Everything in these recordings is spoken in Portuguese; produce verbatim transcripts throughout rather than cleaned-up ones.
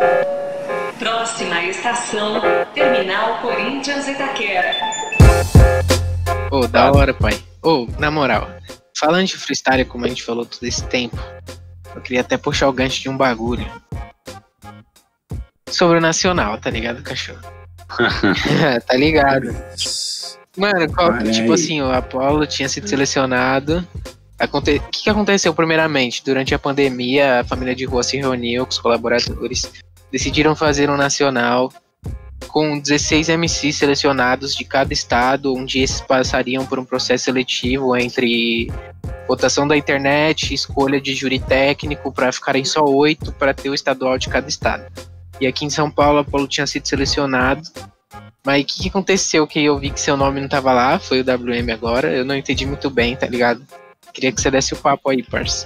Próxima estação, Terminal Corinthians Itaquera. Ô, oh, da hora, pai. Ô, oh, na moral, falando de freestyle, como a gente falou todo esse tempo, eu queria até puxar o gancho de um bagulho. Sobre o Nacional, tá ligado, cachorro? Tá ligado? Mano, qual, tipo assim, o Apollo tinha sido selecionado. Aconte... O que, que aconteceu primeiramente? Durante a pandemia, a família de rua se reuniu com os colaboradores, decidiram fazer um nacional com dezesseis M Cs selecionados de cada estado, onde esses passariam por um processo seletivo entre votação da internet, escolha de júri técnico para ficarem só oito para ter o estadual de cada estado. E aqui em São Paulo, o Apollo tinha sido selecionado. Mas o que, que aconteceu que eu vi que seu nome não tava lá? Foi o W M agora. Eu não entendi muito bem, tá ligado? Queria que você desse o papo aí, parça.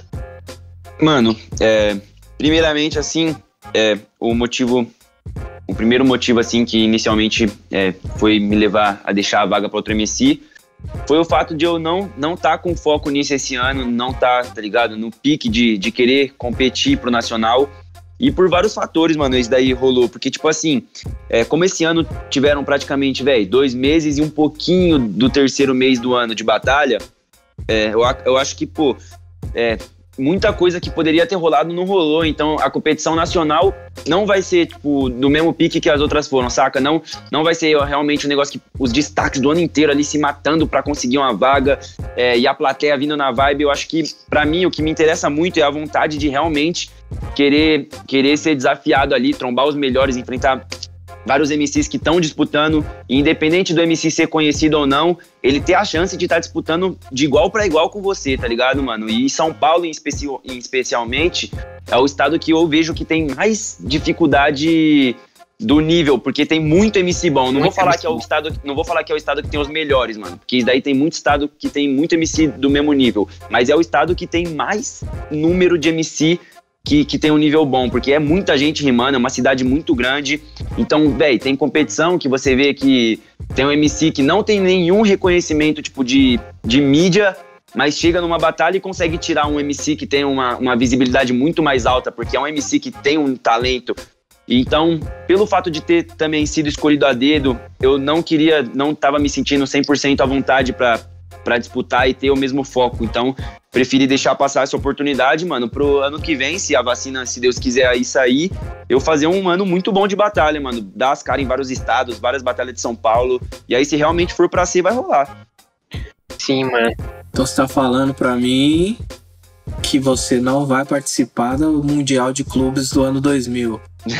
Mano, é, primeiramente, assim, é, o motivo... O primeiro motivo, assim, que inicialmente é, foi me levar a deixar a vaga para outro M C foi o fato de eu não não tá com foco nisso esse ano, não tá, tá ligado? No pique de, de querer competir pro Nacional. E por vários fatores, mano, isso daí rolou. Porque, tipo assim, é, como esse ano tiveram praticamente, velho, dois meses e um pouquinho do terceiro mês do ano de batalha, é, eu, eu acho que, pô, é, muita coisa que poderia ter rolado não rolou. Então, a competição nacional não vai ser, tipo, do mesmo pique que as outras foram, saca? Não, não vai ser realmente um negócio que os destaques do ano inteiro ali se matando pra conseguir uma vaga, é, e a plateia vindo na vibe. Eu acho que, pra mim, o que me interessa muito é a vontade de realmente querer, querer ser desafiado ali, trombar os melhores, enfrentar vários M Cs que estão disputando, e independente do M C ser conhecido ou não, ele ter a chance de estar tá disputando de igual para igual com você, tá ligado, mano? E São Paulo, em, especi em especialmente, é o estado que eu vejo que tem mais dificuldade do nível, porque tem muito M C bom. Não vou falar que é o estado, não vou falar que é o estado que tem os melhores, mano, porque daí tem muito estado que tem muito M C do mesmo nível, mas é o estado que tem mais número de M C Que, que tem um nível bom, porque é muita gente rimando, é uma cidade muito grande. Então, véi, tem competição que você vê que tem um M C que não tem nenhum reconhecimento, tipo, de, de mídia, mas chega numa batalha e consegue tirar um M C que tem uma, uma visibilidade muito mais alta, porque é um M C que tem um talento. Então, pelo fato de ter também sido escolhido a dedo, eu não queria, não tava me sentindo cem por cento à vontade pra, pra disputar e ter o mesmo foco. Então, preferi deixar passar essa oportunidade, mano, pro ano que vem, se a vacina, se Deus quiser aí sair, eu fazer um ano muito bom de batalha, mano. Dar as caras em vários estados, várias batalhas de São Paulo. E aí, se realmente for pra ser, vai rolar. Sim, mano. Então você tá falando pra mim que você não vai participar do Mundial de Clubes do ano dois mil.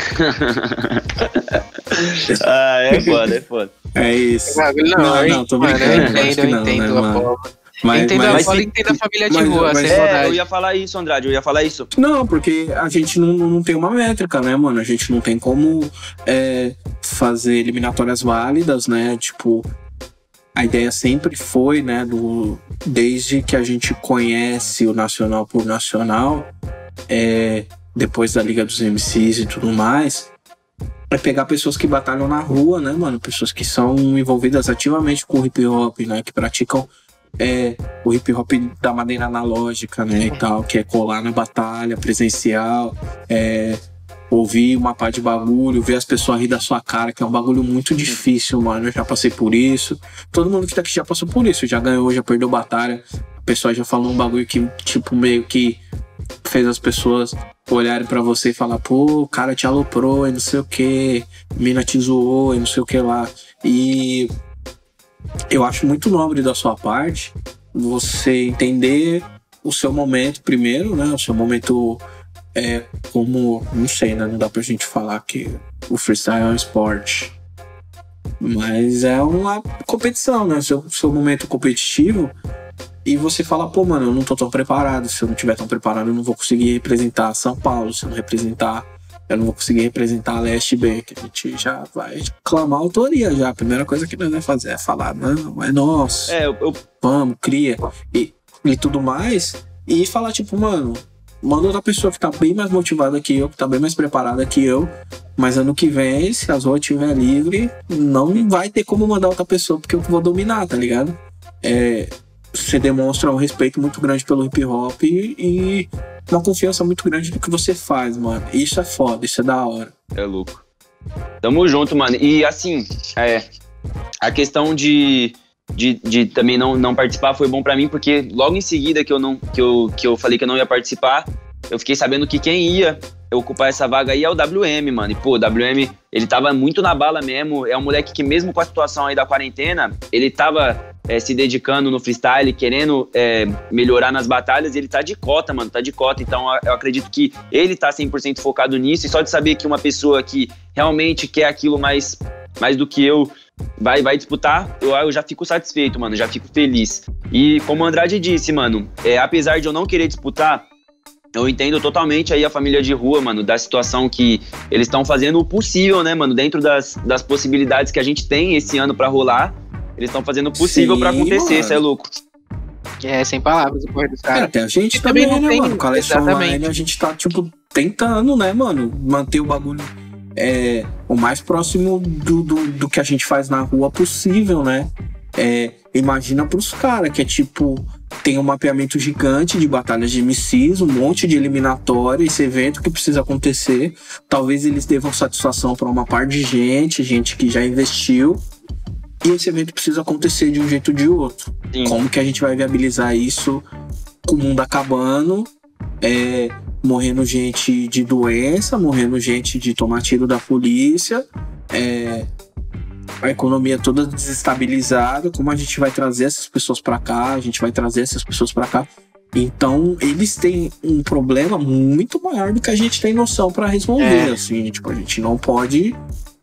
Ah, é foda, é foda. É isso. Não, Não, não, tô brincando. Mano, eu acho entendo, que eu não, entendo né, a mano? Apollo. Mas, Entendo mas, a mas, Apollo e entendo a família de mas- rua, mas- sem É, maldade. eu ia falar isso, Andrade, eu ia falar isso. Não, porque a gente não, não tem uma métrica, né, mano? A gente não tem como é, fazer eliminatórias válidas, né? Tipo, a ideia sempre foi, né, do, desde que a gente conhece o Nacional por Nacional, é, depois da Liga dos M Cs e tudo mais, é pegar pessoas que batalham na rua, né, mano? Pessoas que são envolvidas ativamente com o hip hop, né? Que praticam é, o hip hop da maneira analógica, né, e tal, que é colar na batalha presencial, é, ouvir uma pá de bagulho, ver as pessoas rir da sua cara, que é um bagulho muito difícil, mano. Eu já passei por isso. Todo mundo que tá aqui já passou por isso, já ganhou, já perdeu batalha. A pessoa já falou um bagulho que, tipo, meio que fez as pessoas olharem pra você e falar, pô, o cara te aloprou e não sei o que, mina te zoou e não sei o que lá. E eu acho muito nobre da sua parte você entender o seu momento primeiro, né? O seu momento é como, não sei, né? Não dá pra gente falar que o freestyle é um esporte, mas é uma competição, né? Seu, seu momento competitivo. E você fala, pô, mano, eu não tô tão preparado. Se eu não tiver tão preparado, eu não vou conseguir representar São Paulo. Se eu não representar, eu não vou conseguir representar a Leste B, que a gente já vai clamar autoria já. A primeira coisa que nós vamos fazer é falar, não, é nosso. É, eu, eu... Vamos, cria. E, e tudo mais. E falar, tipo, mano, manda outra pessoa que tá bem mais motivada que eu, que tá bem mais preparada que eu. Mas ano que vem, se as ruas estiver livre, não vai ter como mandar outra pessoa, porque eu vou dominar, tá ligado? É... você demonstra um respeito muito grande pelo hip hop e, e uma confiança muito grande no que você faz, mano. Isso é foda, isso é da hora. É louco. Tamo junto, mano. E assim, é, a questão de, de, de também não, não participar foi bom pra mim, porque logo em seguida que eu, não, que, eu, que eu falei que eu não ia participar, eu fiquei sabendo que quem ia ocupar essa vaga aí é o W M, mano. E, pô, o W M, ele tava muito na bala mesmo. É um moleque que, mesmo com a situação aí da quarentena, ele tava é, se dedicando no freestyle, querendo é, melhorar nas batalhas. E ele tá de cota, mano, tá de cota. Então, eu acredito que ele tá cem por cento focado nisso. E só de saber que uma pessoa que realmente quer aquilo mais, mais do que eu vai, vai disputar, eu, eu já fico satisfeito, mano. Já fico feliz. E como o Andrade disse, mano, é, apesar de eu não querer disputar, eu entendo totalmente aí a família de rua, mano, da situação que eles estão fazendo o possível, né, mano, dentro das, das possibilidades que a gente tem esse ano pra rolar, eles estão fazendo o possível Sim, pra acontecer, cê é louco. É, sem palavras, o corre dos caras. É, até a gente também, também, né, tem, mano, Collection Online, a gente tá, tipo, tentando, né, mano, manter o bagulho é, o mais próximo do, do, do que a gente faz na rua possível, né. É, imagina pros caras que é tipo, tem um mapeamento gigante de batalhas de M Cs, um monte de eliminatória, esse evento que precisa acontecer. Talvez eles devam satisfação para uma par de gente, gente que já investiu, e esse evento precisa acontecer de um jeito ou de outro. Sim. Como que a gente vai viabilizar isso com o mundo acabando, é, morrendo gente de doença, morrendo gente de tomar tiro da polícia, é, a economia toda desestabilizada, como a gente vai trazer essas pessoas pra cá, a gente vai trazer essas pessoas pra cá. Então, eles têm um problema muito maior do que a gente tem noção pra resolver, é. assim, tipo, a gente não pode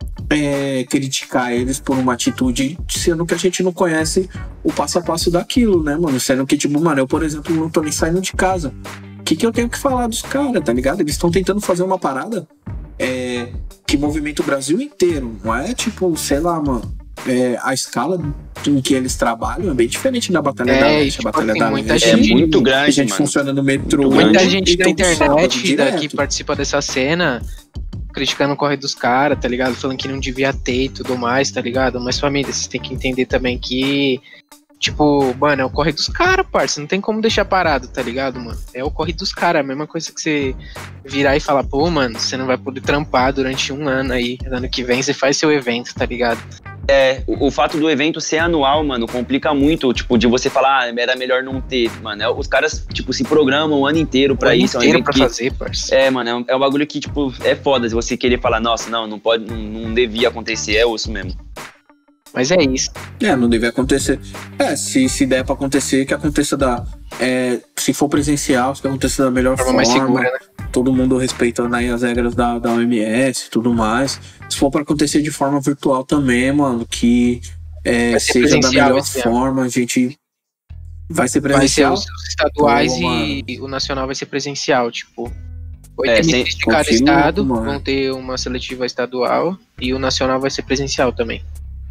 é, criticar eles por uma atitude, sendo que a gente não conhece o passo a passo daquilo, né, mano, sendo que, tipo, mano, eu, por exemplo, não tô nem saindo de casa. O que que eu tenho que falar dos caras, tá ligado? Eles estão tentando fazer uma parada é, que movimenta o Brasil inteiro, não é tipo, sei lá, mano, é, a escala em que eles trabalham é bem diferente da Batalha é, da Leste. Tipo, a Batalha assim, da muita Leste gente, é muito grande, a gente mano. funciona no metrô. Muita gente da internet sábado, da, que participa dessa cena criticando o corre dos caras, tá ligado? Falando que não devia ter e tudo mais, tá ligado? Mas família, vocês têm que entender também que tipo, mano, é o corre dos caras, parça. Não tem como deixar parado, tá ligado, mano? É o corre dos caras. A mesma coisa que você virar e falar, pô, mano, você não vai poder trampar durante um ano aí. Ano que vem você faz seu evento, tá ligado? É, o, o fato do evento ser anual, mano, complica muito, tipo, de você falar, ah, era melhor não ter, mano. É, os caras, tipo, se programam o ano inteiro pra o isso. O ano inteiro é um pra que, fazer, parça. É, mano, é um, é um bagulho que, tipo, é foda. Se você querer falar, nossa, não, não pode, não, não devia acontecer, é osso mesmo. Mas é isso. É, não deve acontecer. É, se, se der pra acontecer, que aconteça da... É, se for presencial, que aconteça da melhor forma. mais segura, né? Todo mundo respeitando aí as regras da, da O M S e tudo mais. Se for pra acontecer de forma virtual também, mano, que é, seja da melhor forma, a gente... Vai ser presencial? Vai ser os estaduais Pô, e, e o nacional vai ser presencial, tipo... Oito é, sem, de cada estado louco, vão ter uma seletiva estadual e o nacional vai ser presencial também.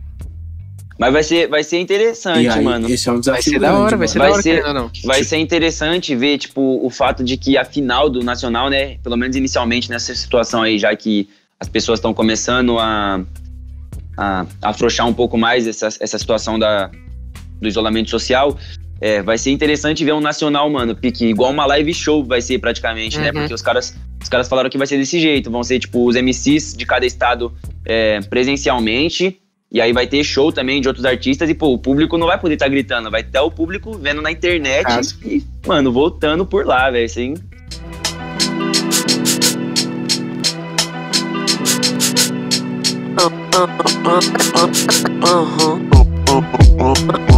Mas vai ser, vai ser interessante, aí, mano. Esse é um desafio vai ser grande, da hora, vai ser vai da hora, ser, não, não. Vai ser interessante ver, tipo, o fato de que a final do Nacional, né, pelo menos inicialmente nessa situação aí, já que as pessoas estão começando a, a afrouxar um pouco mais essa, essa situação da, do isolamento social, é, vai ser interessante ver um Nacional, mano, pique, igual uma live show vai ser praticamente, uhum. né, porque os caras, os caras falaram que vai ser desse jeito, vão ser, tipo, os M Cs de cada estado é, presencialmente. E aí vai ter show também de outros artistas e, pô, o público não vai poder estar tá gritando, vai ter o público vendo na internet ah, e, mano, voltando por lá, velho, assim. Uh, uh, uh, uh, uh, uh, uh, uh, uh, uh.